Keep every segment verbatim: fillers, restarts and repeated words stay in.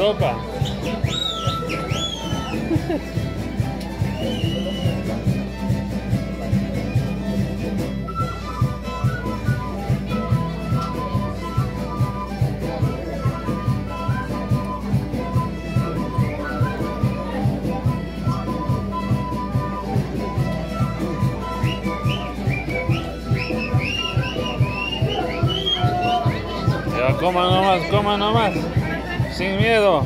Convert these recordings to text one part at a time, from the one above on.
sopa. Ya, coma nomás, coma nomás, sin miedo.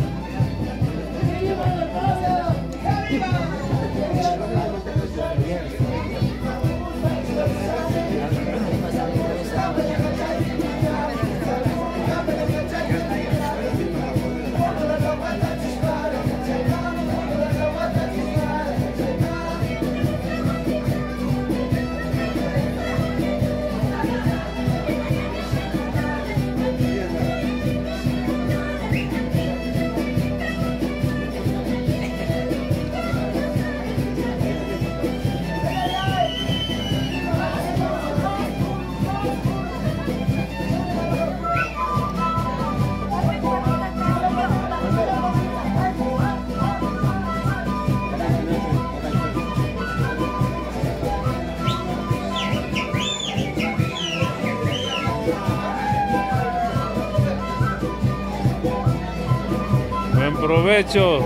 Buen provecho.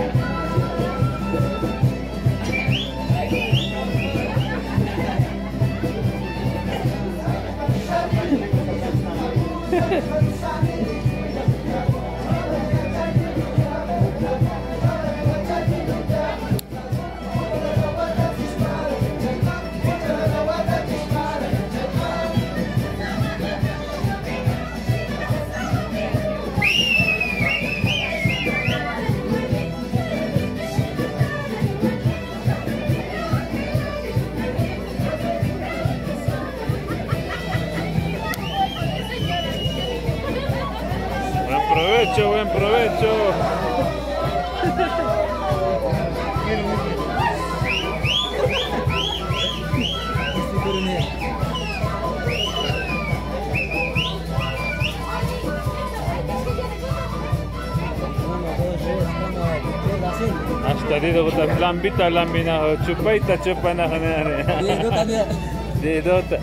Buen provecho, buen provecho. Hasta dito ko ta lambita lambina chupaita chupana kanare. Didota dia. Didota.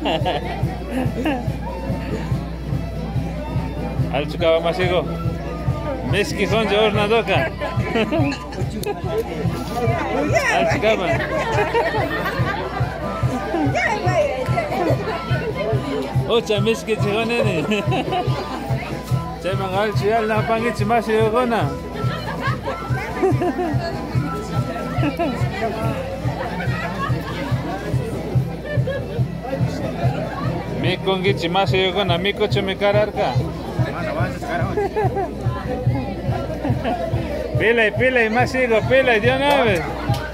Al chukaba masigo. Meski honja orna doka. Al chukaba. Ocha meski chigone. Chay mangal chial na pangi masigo gona. Miko ngichi masigo gona miko chumikararka. Pila y pila y más sigo, pila y de una vez.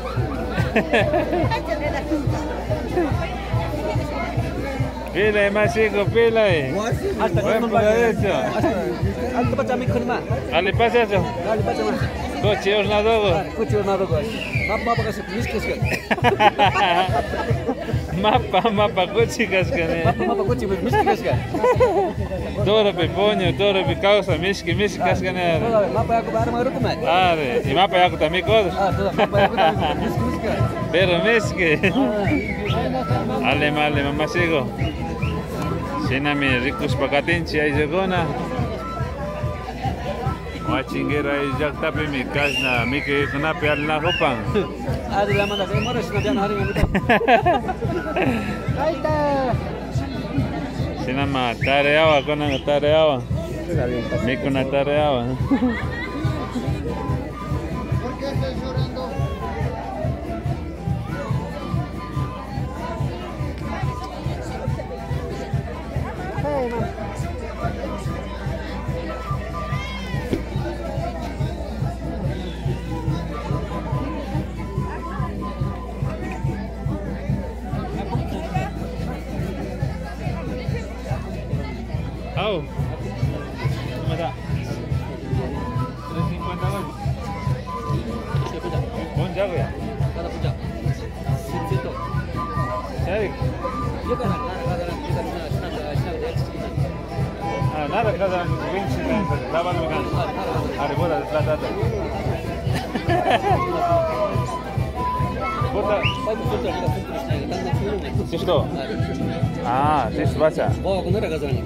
Pila y más sigo, pila y. Buen provecho. Alto pachami kunma. Ali pasa eso. Ali pachama. Coche ornadogo. Coche ornadogo. Map map kasi miskas ka. Mapa mapa coche kaskan. Map map coche miskas ka. Toro pepoño, toro pe causa, miski miski kaskan. Mapa aku baru maru kumat. Are, y mapa yaku también cosas. Ah, toda mapa aku miski miska. Pero miski. Ale male mamá sigo. Sinami ricos pacatinchi ay jogona. Wachingira ay jaktape mi kasna miki kunape al na hopang. Ada lama dah kemana sih nanti hari ini. Aita. Sinama tareawa kona tareawa. Miki na tareawa. ¿Por qué estás llorando? Hey, man. Au. ¿Cómo está? tres cincuenta con. Siapa dah? Bon jago ya. Kada puja. Situ. Sari. Dia kan ada ada ada kita sana sana sana dia. Ah, nada cada vinci laban megan. Are puta de plata. Puta. 파이브 진짜 우리가 콘크리트 땅에 풀는 거. Что? Ah, здесь бача. 어, 그 노래 가자니.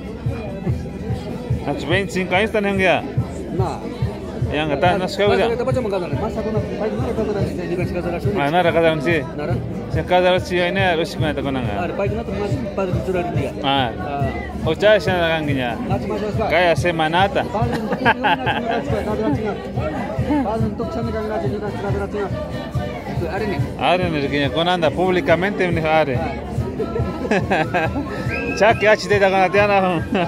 Значит, vinte y cinco años están en ya. 나. Yang kata nas kau ya. Kita baca mengkanan. Masa kuna paling mana kau nak jadi kan sekarang sini. Ah, nara kata nanti. Nara. Se kata si ini harus kena tak kena Ah, nggak? paling mana tu masih pada curang dia. Ah, Ah. oh cah sih nak kanginya. Macam macam apa? Kayak semanata. Paling untuk ni nak nak cuba kau nak cakap. Paling untuk cakap kau nak jadi nak cakap nak cakap. Itu hari ni. Are ni kini kau nanda públicamente ni are. Cak ya cite tak kena tiada.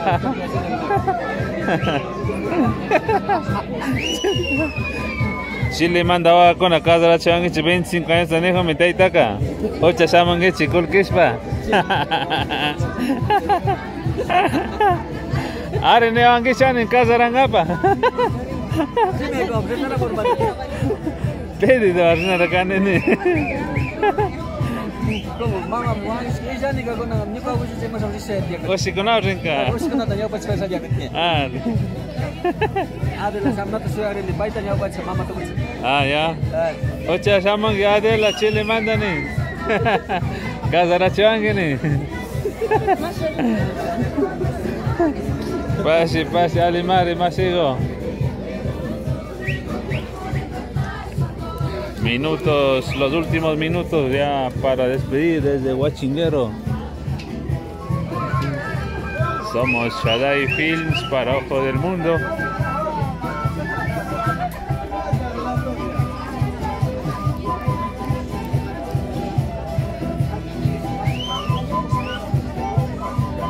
Chile mandaba con la casa la chavan que veinticinco años de nejo metai taka. Ocha shaman que chikul kispa. Are ne van que chan en casa rangapa. Sini kau beri mana pun bagi. Pedi de arna rakane ni. Kau mama muang sekian ni kau nak ni kau usah cuma sama saya dia. Osi kona rinka. Usah kena tanya apa saja dia. Ah. Ada lah sama tu suara ni baik tanya apa sama mama tu. Ah ya. Ah. Ocha shaman que ade la Chile manda ni. Casa la chavan que ni. Pase, pase, Alimare, más sigo. Minutos, los últimos minutos ya para despedir desde Huachinguero. Somos Shaddai Films para Ojo del Mundo.